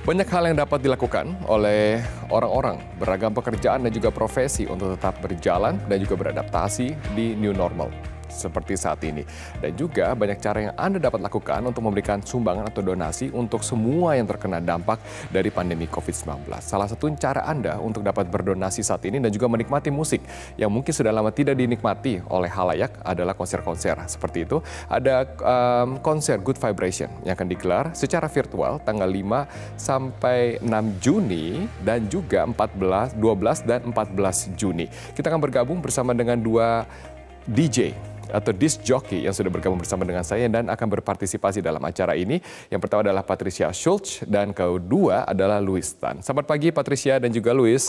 Banyak hal yang dapat dilakukan oleh orang-orang beragam pekerjaan dan juga profesi untuk tetap berjalan dan juga beradaptasi di new normal seperti saat ini. Dan juga banyak cara yang Anda dapat lakukan untuk memberikan sumbangan atau donasi untuk semua yang terkena dampak dari pandemi COVID-19. Salah satu cara Anda untuk dapat berdonasi saat ini dan juga menikmati musik yang mungkin sudah lama tidak dinikmati oleh halayak adalah konser-konser. Seperti itu, ada konser Good Vibration yang akan digelar secara virtual tanggal 5 sampai 6 Juni dan juga 12 dan 14 Juni. Kita akan bergabung bersama dengan dua DJ atau disc jockey yang sudah bergabung bersama dengan saya dan akan berpartisipasi dalam acara ini. Yang pertama adalah Patricia Schultz dan kedua adalah Louis Tan. Selamat pagi Patricia dan juga Louis.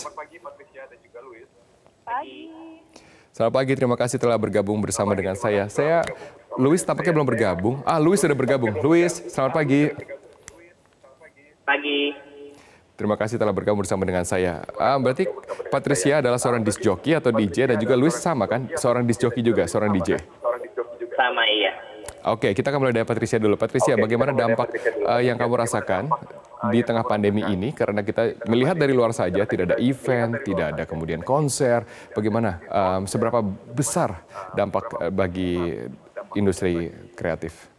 Pagi. Selamat pagi, terima kasih telah bergabung bersama dengan saya. Louis tampaknya belum bergabung. Louis sudah bergabung. Louis, selamat pagi. Pagi. Terima kasih telah bergabung bersama dengan saya. Berarti Patricia adalah seorang disc jockey atau DJ dan juga Louis sama kan? Seorang disc jockey juga, seorang DJ. Sama iya. Oke, kita akan mulai dari Patricia dulu. Patricia, bagaimana dampak yang kamu rasakan di tengah pandemi ini? Karena kita melihat dari luar saja, tidak ada event, tidak ada kemudian konser. Bagaimana, seberapa besar dampak bagi industri kreatif?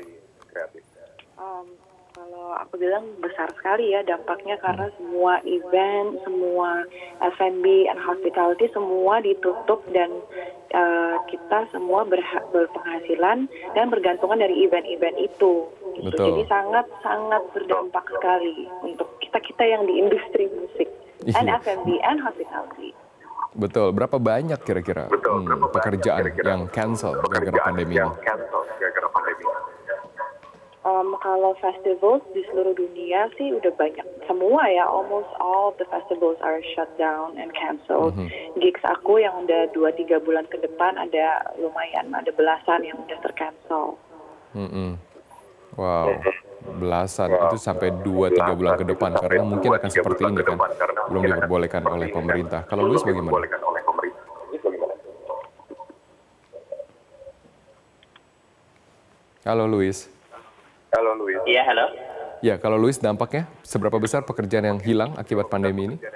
Kalau aku bilang besar sekali ya dampaknya karena semua event, semua F&B and hospitality semua ditutup dan kita semua berpenghasilan dan bergantungan dari event-event itu. Gitu. Jadi sangat berdampak sekali untuk kita yang di industri musik and F&B and hospitality. Betul. Berapa banyak kira-kira pekerjaan yang cancel gara-gara pandemi ini? Kalau festivals di seluruh dunia sih udah banyak. Semua ya, almost all the festivals are shut down and canceled. Gigs aku yang udah 2-3 bulan ke depan ada lumayan, ada belasan yang udah tercancel. Wow, belasan itu sampai 2-3 bulan ke depan karena mungkin akan seperti ini kan, belum diperbolehkan oleh pemerintah. Kalau Louis bagaimana? Halo Louis. Iya, halo. Ya, kalau Louis dampaknya seberapa besar pekerjaan yang hilang akibat pandemi ini?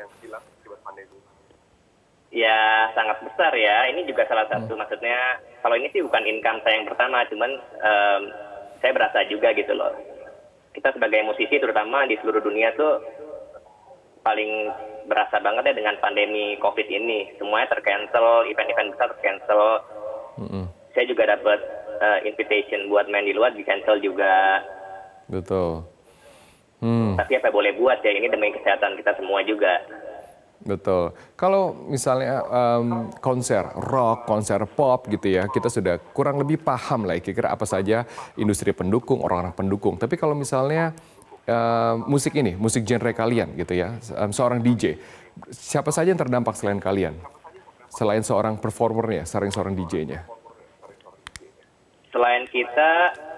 Ya, sangat besar ya. Ini juga salah satu, maksudnya, kalau ini sih bukan income saya yang pertama, cuman saya berasa juga gitu loh. Kita sebagai musisi, terutama di seluruh dunia tuh, paling berasa banget ya dengan pandemi COVID ini. Semuanya tercancel, event-event besar tercancel. Saya juga dapat invitation buat main di luar, di-cancel juga. Betul. Tapi apa boleh buat ya, ini demi kesehatan kita semua juga. Betul. Kalau misalnya konser rock, konser pop gitu ya, kita sudah kurang lebih paham lah kira-kira apa saja industri pendukung, orang-orang pendukung. Tapi kalau misalnya musik ini, musik genre kalian gitu ya, seorang DJ, siapa saja yang terdampak selain kalian? Selain seorang performernya, selain seorang DJ-nya? Selain kita,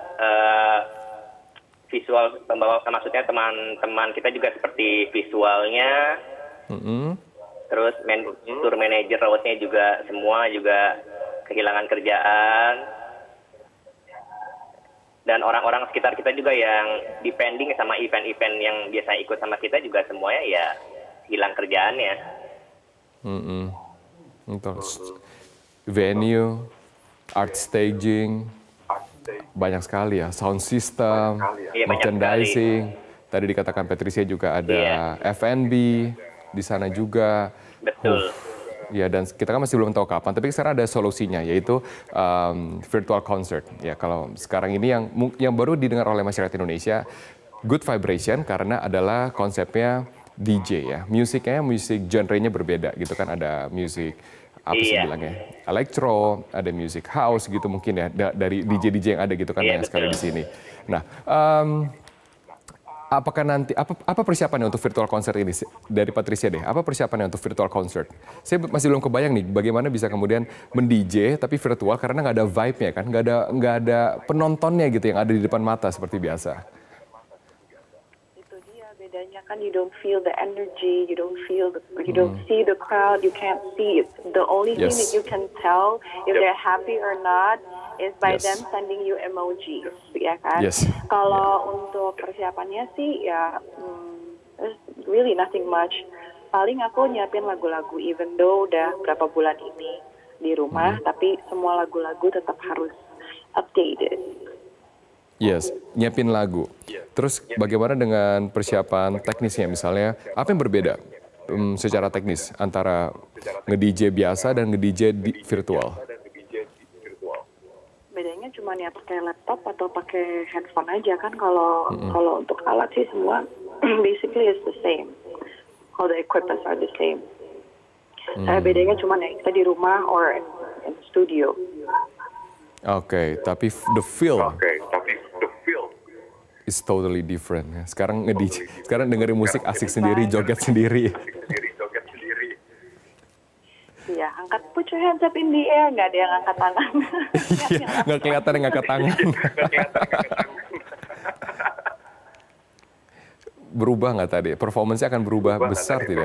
visual pembawa, maksudnya teman-teman kita juga seperti visualnya, terus tour manager, rawatnya juga semua juga kehilangan kerjaan, dan orang-orang sekitar kita juga yang depending sama event-event yang biasa ikut sama kita juga semuanya ya hilang kerjaannya. Venue, art staging, banyak sekali ya, sound system, merchandising. Tadi dikatakan Patricia juga ada F&B di sana juga. Betul. Ya, dan kita kan masih belum tahu kapan, tapi sekarang ada solusinya, yaitu virtual concert. Ya, kalau sekarang ini yang baru didengar oleh masyarakat Indonesia, Good Vibration, karena adalah konsepnya DJ ya. Musiknya, musik genre-nya berbeda gitu kan, ada musik apa sih bilangnya, electro, ada music house gitu mungkin ya, dari DJ-DJ yang ada gitu kan, banyak sekali di sini. Nah, apakah nanti, apa persiapannya untuk virtual concert ini? Dari Patricia deh, apa persiapannya untuk virtual concert? Saya masih belum kebayang nih, bagaimana bisa kemudian men-DJ tapi virtual karena nggak ada vibe-nya kan, nggak ada penontonnya gitu yang ada di depan mata seperti biasa. Bedanya kan you don't feel the energy, you don't see the crowd, you can't see it. The only thing that you can tell if they're happy or not is by them sending you emojis, ya kan? Kalau untuk persiapannya sih ya really nothing much. Paling aku nyiapin lagu-lagu, even though udah berapa bulan ini di rumah, tapi semua lagu-lagu tetap harus updated. Yes, nyiapin lagu. Terus bagaimana dengan persiapan teknisnya misalnya? Apa yang berbeda secara teknis antara nge-DJ biasa dan nge-DJ virtual? Bedanya cuma ya pakai laptop atau pakai handphone aja kan. Kalau untuk alat sih semua basically is the same. All the equipments are the same. Bedanya cuma ya kita di rumah or in studio. Oke, tapi the feel is totally different. Sekarang nge-DJ, sekarang dengerin musik asik sendiri, joget sendiri. Iya, angkat put your hands up in the air, nggak ada yang angkat tangan. Iya, nggak kelihatan yang ngangkat tangan. Berubah nggak tadi? Performance-nya akan berubah besar tidak?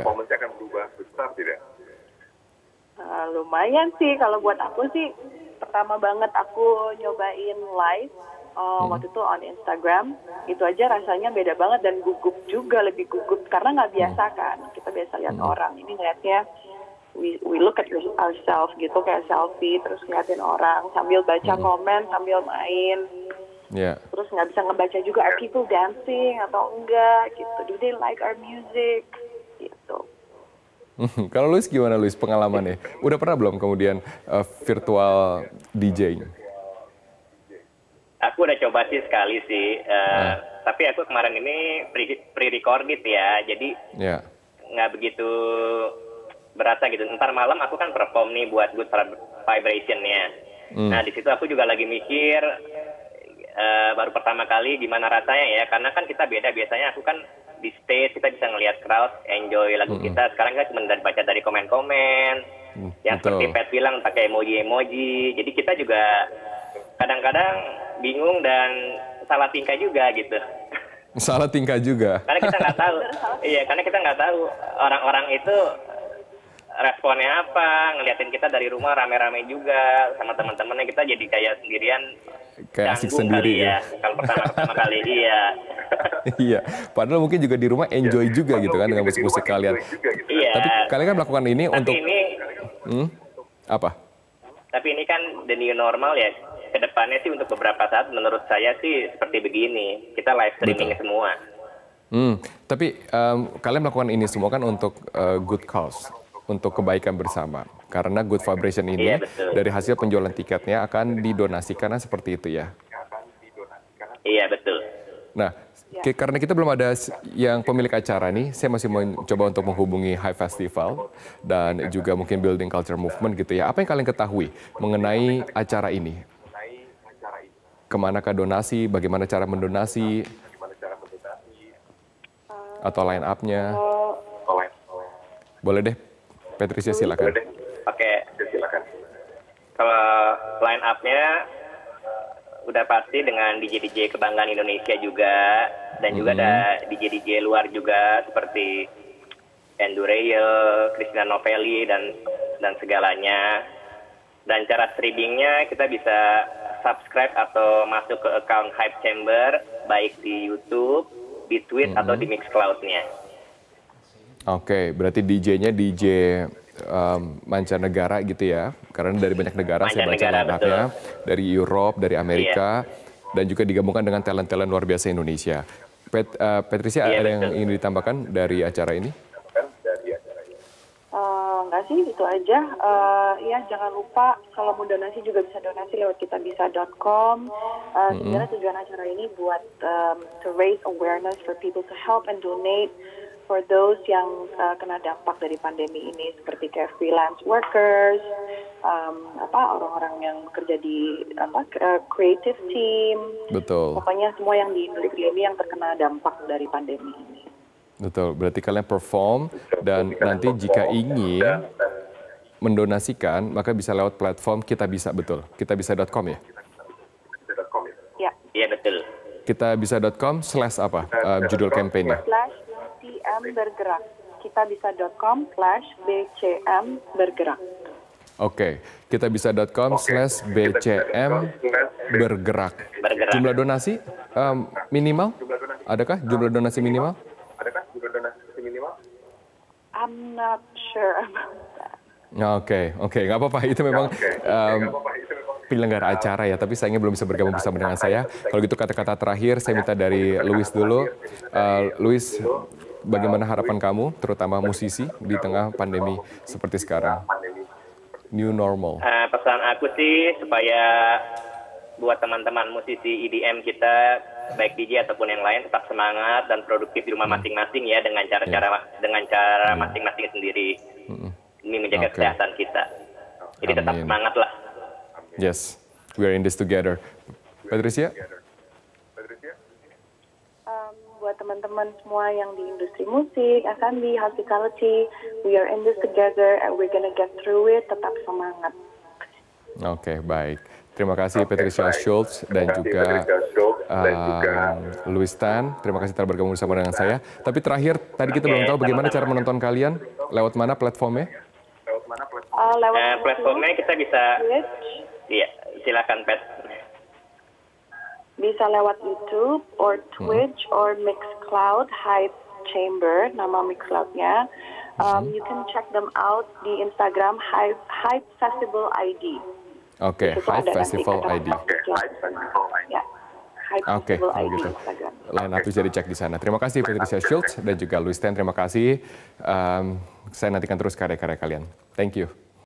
Lumayan sih, kalau buat aku sih, pertama banget aku nyobain live, waktu itu on Instagram, itu aja rasanya beda banget dan gugup juga, lebih gugup, karena nggak biasa kan, kita biasa lihat orang, ini ngeliatnya, we look at ourselves gitu, kayak selfie, terus ngeliatin orang, sambil baca komen, sambil main, terus nggak bisa ngebaca juga, are people dancing atau enggak, gitu, do they like our music, gitu. Kalau Luis gimana Luis pengalamannya? Udah pernah belum kemudian virtual DJ? Aku udah coba sih sekali sih, tapi aku kemarin ini pre-recorded ya, jadi nggak begitu berasa gitu. Ntar malam aku kan perform nih buat Good Vibration-nya. Nah di situ aku juga lagi mikir, baru pertama kali gimana rasanya ya, karena kan kita beda, biasanya aku kan di stage kita bisa ngelihat crowd enjoy lagu kita, sekarang kan cuma baca dari komen-komen yang seperti Pat bilang pakai emoji-emoji, jadi kita juga kadang-kadang bingung dan salah tingkah juga gitu. Salah tingkah juga. Karena kita nggak tahu, iya karena kita nggak tahu orang-orang itu responnya apa, ngeliatin kita dari rumah rame-rame juga sama teman-temannya, kita jadi kayak sendirian, kayak asik sendiri ya. Kalau pertama kali iya. Iya, padahal mungkin juga di rumah enjoy juga gitu kan dengan musik-musik kalian. Iya. Tapi kalian kan melakukan ini untuk ini, apa? Tapi ini kan the new normal ya. Kedepannya sih untuk beberapa saat menurut saya sih seperti begini. Kita live streaming semua. Tapi kalian melakukan ini semua kan untuk good cause, untuk kebaikan bersama. Karena Good Vibration ini dari hasil penjualan tiketnya akan didonasikan seperti itu ya. Iya betul. Nah, karena kita belum ada yang pemilik acara nih, saya masih mencoba untuk menghubungi Hype Festival dan juga mungkin Building Culture Movement gitu ya. Apa yang kalian ketahui mengenai acara ini? Kemanakah donasi? Bagaimana cara mendonasi? Atau line up-nya? Boleh deh, Patricia silakan. Oke, silakan. Kalau line up-nya udah pasti dengan DJ-DJ kebanggaan Indonesia juga, dan juga ada DJ-DJ luar juga seperti Andrew Rayel, Christina Novelli dan segalanya. Dan cara streamingnya kita bisa subscribe atau masuk ke account Hype Chamber baik di YouTube, di Twitch atau di Mixcloud-nya. Oke, berarti DJ-nya DJ mancanegara gitu ya, karena dari banyak negara saya baca line-up-nya, dari Europe, dari Amerika, dan juga digabungkan dengan talent-talent luar biasa Indonesia. Patricia, ada yang ingin ditambahkan dari acara ini? Enggak sih, itu aja. Ya jangan lupa kalau mau donasi juga bisa donasi lewat kitabisa.com. Sebenarnya tujuan acara ini buat to raise awareness for people to help and donate for those yang kena dampak dari pandemi ini, seperti kayak freelance workers, orang-orang yang bekerja di creative team. Betul. Pokoknya semua yang di industri ini yang terkena dampak dari pandemi ini. Betul. Berarti kalian perform dan nanti jika ingin mendonasikan maka bisa lewat platform Kitabisa, betul. Kitabisa.com ya? Ya. Iya betul. Kitabisa.com / apa judul kampanye? /BCM bergerak. Kitabisa.com/BCM bergerak. Oke, kitabisa.com /BCM bergerak. Jumlah donasi minimal? Adakah jumlah donasi minimal? I'm not sure about that. Oke, nggak apa-apa. Itu memang penyelenggara acara ya, tapi sayangnya belum bisa bergabung bersama dengan saya. Kalau gitu kata-kata terakhir saya minta dari Louis dulu. Louis, bagaimana harapan kamu, terutama musisi di tengah pandemi seperti sekarang? New normal. Pesan aku sih supaya buat teman-teman musisi EDM kita, baik DJ ataupun yang lain, tetap semangat dan produktif di rumah masing-masing ya, dengan cara masing-masing sendiri. Ini menjaga kesehatan kita. Jadi tetap semangat lah. Yes, we are in this together. Patricia? Buat teman-teman semua yang di industri musik, F&B, hospitality, we are in this together and we're gonna get through it. Tetap semangat. Oke, baik. Terima kasih Patricia Schultz dan juga Louis Tan. Terima kasih telah bergabung bersama dengan saya. Tapi terakhir, tadi kita belum tahu bagaimana cara menonton kalian. Lewat mana platformnya? Lewat Platformnya kita bisa, iya, silakan Pat. Bisa lewat YouTube or Twitch or Mixcloud, Hype Chamber, nama Mixcloudnya. You can check them out di Instagram Hype Festival ID. Oke, Hype Festival ID. Ya, Hype Festival ID gitu. Instagram. Lain up bisa dicek di sana. Terima kasih Patricia Schultz dan juga Louis Tan. Terima kasih. Saya nantikan terus karya-karya kalian. Thank you.